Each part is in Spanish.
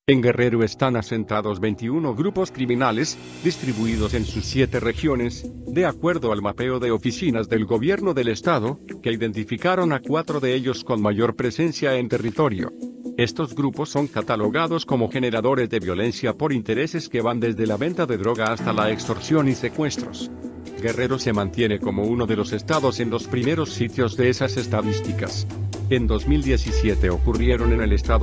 En Guerrero están asentados 21 grupos criminales, distribuidos en sus 7 regiones, de acuerdo al mapeo de oficinas del gobierno del estado, que identificaron a 4 de ellos con mayor presencia en territorio. Estos grupos son catalogados como generadores de violencia por intereses que van desde la venta de droga hasta la extorsión y secuestros. Guerrero se mantiene como uno de los estados en los primeros sitios de esas estadísticas. En 2017 ocurrieron en el estado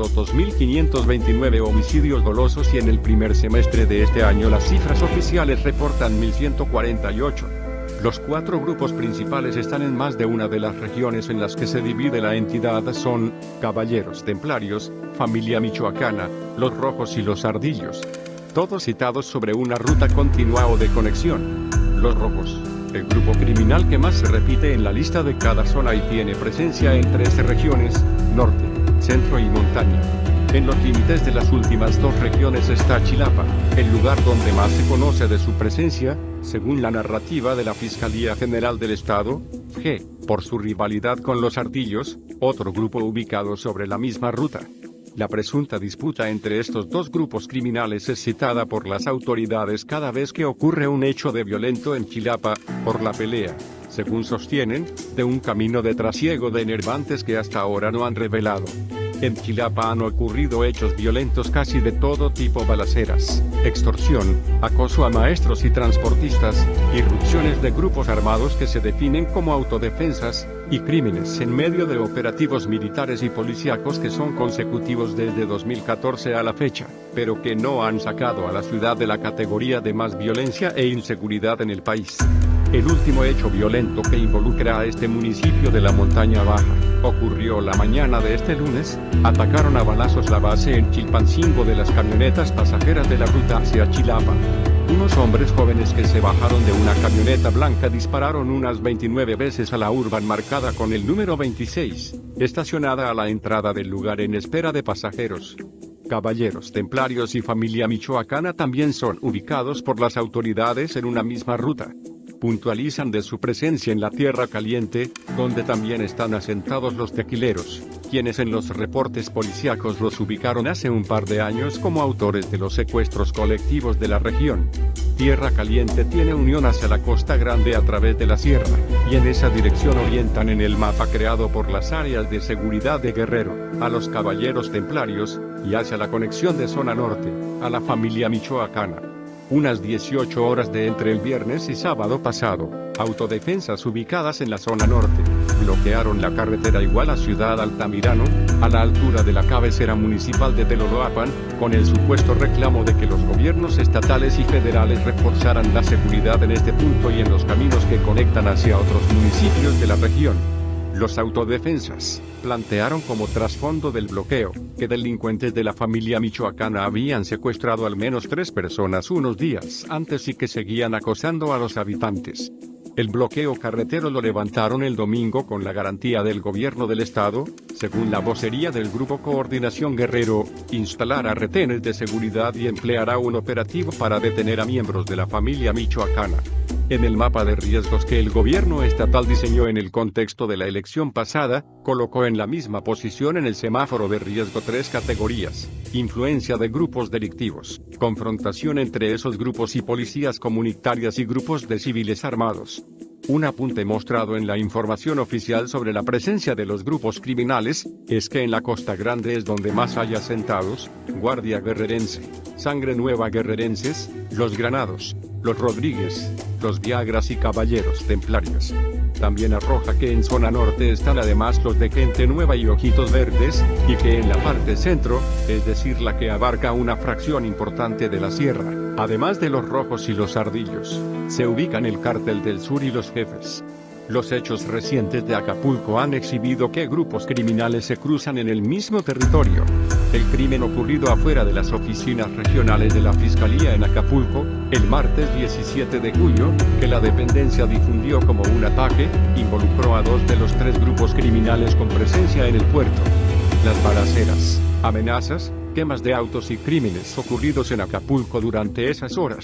2.529 homicidios dolosos y en el primer semestre de este año las cifras oficiales reportan 1.148. Los 4 grupos principales están en más de una de las regiones en las que se divide la entidad son Caballeros Templarios, Familia Michoacana, Los Rojos y Los Ardillos. Todos citados sobre una ruta continua o de conexión. Los Rojos, el grupo criminal que más se repite en la lista de cada zona y tiene presencia en 13 regiones, norte, centro y montaña. En los límites de las últimas 2 regiones está Chilapa, el lugar donde más se conoce de su presencia, según la narrativa de la Fiscalía General del Estado, FG, por su rivalidad con los Ardillos, otro grupo ubicado sobre la misma ruta. La presunta disputa entre estos 2 grupos criminales es citada por las autoridades cada vez que ocurre un hecho de violento en Chilapa, por la pelea, según sostienen, de un camino de trasiego de enervantes que hasta ahora no han revelado. En Chilapa han ocurrido hechos violentos casi de todo tipo: balaceras, extorsión, acoso a maestros y transportistas, irrupciones de grupos armados que se definen como autodefensas, y crímenes en medio de operativos militares y policíacos que son consecutivos desde 2014 a la fecha, pero que no han sacado a la ciudad de la categoría de más violencia e inseguridad en el país. El último hecho violento que involucra a este municipio de la Montaña Baja ocurrió la mañana de este lunes. Atacaron a balazos la base en Chilpancingo de las camionetas pasajeras de la ruta hacia Chilapa. Unos hombres jóvenes que se bajaron de una camioneta blanca dispararon unas 29 veces a la urban marcada con el número 26, estacionada a la entrada del lugar en espera de pasajeros. Caballeros Templarios y Familia Michoacana también son ubicados por las autoridades en una misma ruta. Puntualizan de su presencia en la Tierra Caliente, donde también están asentados los tequileros, quienes en los reportes policíacos los ubicaron hace un par de años como autores de los secuestros colectivos de la región. Tierra Caliente tiene unión hacia la Costa Grande a través de la sierra, y en esa dirección orientan en el mapa creado por las áreas de seguridad de Guerrero, a los Caballeros Templarios, y hacia la conexión de zona norte, a la Familia Michoacana. Unas 18 horas de entre el viernes y sábado pasado, autodefensas ubicadas en la zona norte, bloquearon la carretera Iguala Ciudad Altamirano, a la altura de la cabecera municipal de Teloloapan, con el supuesto reclamo de que los gobiernos estatales y federales reforzaran la seguridad en este punto y en los caminos que conectan hacia otros municipios de la región. Los autodefensas plantearon como trasfondo del bloqueo, que delincuentes de la Familia Michoacana habían secuestrado al menos 3 personas unos días antes y que seguían acosando a los habitantes. El bloqueo carretero lo levantaron el domingo con la garantía del gobierno del estado, según la vocería del Grupo Coordinación Guerrero, instalará retenes de seguridad y empleará un operativo para detener a miembros de la Familia Michoacana. En el mapa de riesgos que el gobierno estatal diseñó en el contexto de la elección pasada, colocó en la misma posición en el semáforo de riesgo 3 categorías: influencia de grupos delictivos, confrontación entre esos grupos y policías comunitarias y grupos de civiles armados. Un apunte mostrado en la información oficial sobre la presencia de los grupos criminales, es que en la Costa Grande es donde más hay asentados: Guardia Guerrerense, Sangre Nueva Guerrerenses, Los Granados, Los Rodríguez, Los Viagras y Caballeros Templarios. También arroja que en zona norte están además los de Gente Nueva y Ojitos Verdes, y que en la parte centro, es decir la que abarca una fracción importante de la sierra, además de Los Rojos y Los Ardillos, se ubican el Cártel del Sur y Los Jefes. Los hechos recientes de Acapulco han exhibido que grupos criminales se cruzan en el mismo territorio. El crimen ocurrido afuera de las oficinas regionales de la Fiscalía en Acapulco, el martes 17 de julio, que la dependencia difundió como un ataque, involucró a 2 de los 3 grupos criminales con presencia en el puerto. Las balaceras, amenazas, quemas de autos y crímenes ocurridos en Acapulco durante esas horas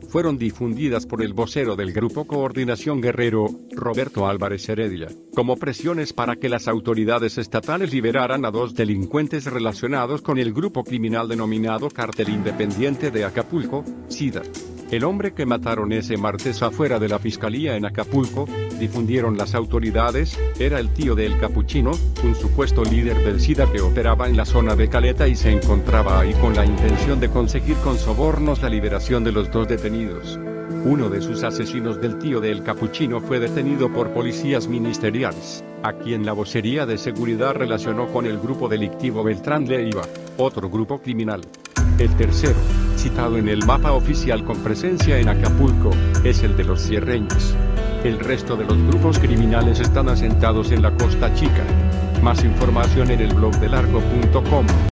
fueron difundidas por el vocero del Grupo Coordinación Guerrero, Roberto Álvarez Heredia, como presiones para que las autoridades estatales liberaran a 2 delincuentes relacionados con el grupo criminal denominado Cártel Independiente de Acapulco, SIDA. El hombre que mataron ese martes afuera de la fiscalía en Acapulco, difundieron las autoridades, era el tío de El Capuchino, un supuesto líder del SIDA que operaba en la zona de Caleta y se encontraba ahí con la intención de conseguir con sobornos la liberación de los 2 detenidos. Uno de sus asesinos del tío de El Capuchino fue detenido por policías ministeriales, a quien la vocería de seguridad relacionó con el grupo delictivo Beltrán Leiva, otro grupo criminal. El tercero, citado en el mapa oficial con presencia en Acapulco, es el de los cierreños. El resto de los grupos criminales están asentados en la Costa Chica. Más información en el blog de largo.com.